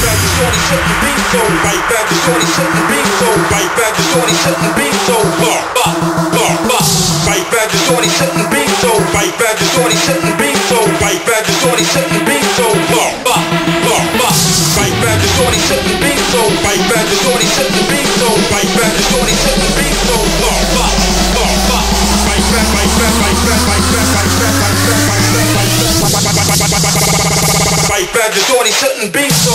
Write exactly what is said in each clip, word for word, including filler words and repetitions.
back to shorty shouldn't be so. Right back to shorty shouldn't be so. Right back to shorty shouldn't be so. Bar, bar, bar, bar. Right back to shorty shouldn't be so. Right back to shorty shouldn't be so. Right back to shorty shouldn't be so. Bar, bar, bar, bar. Right back to shorty shouldn't be so. Right back to shorty shouldn't be so. Right back to shorty shouldn't be so. Bar, bar, bar, bar. Right back, right back, right back, right back, right back, right back, right back, right back. Right back to shorty shouldn't be so.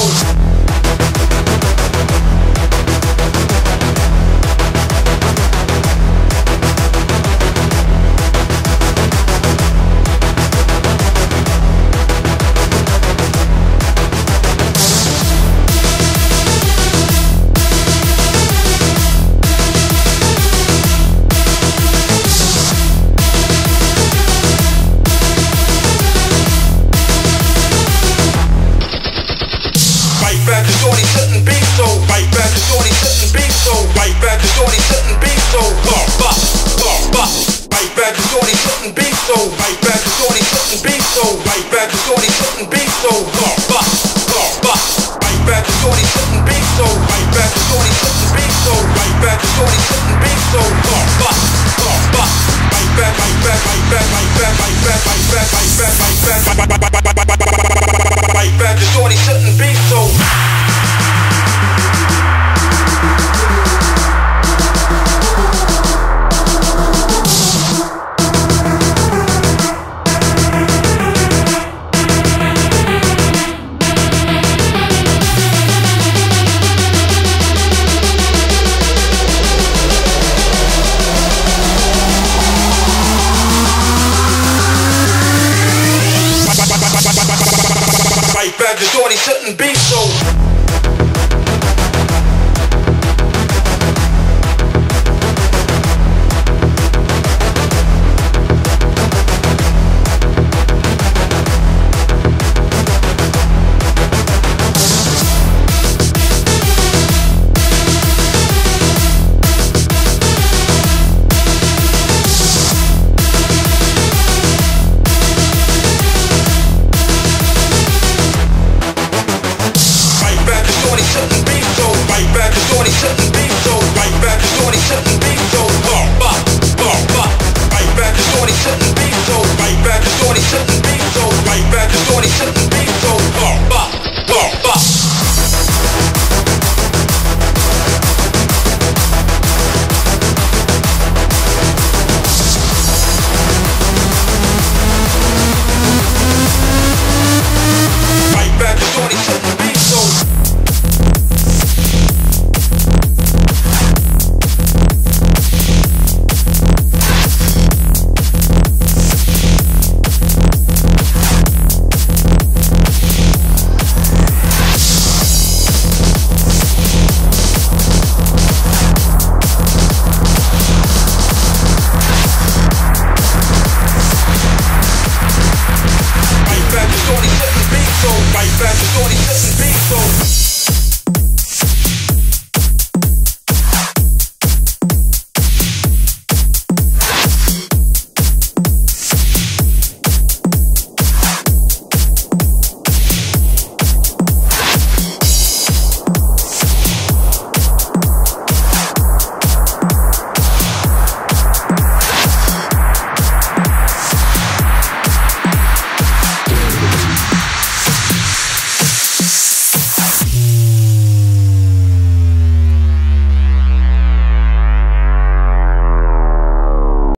Right back to shorty shouldn't be so.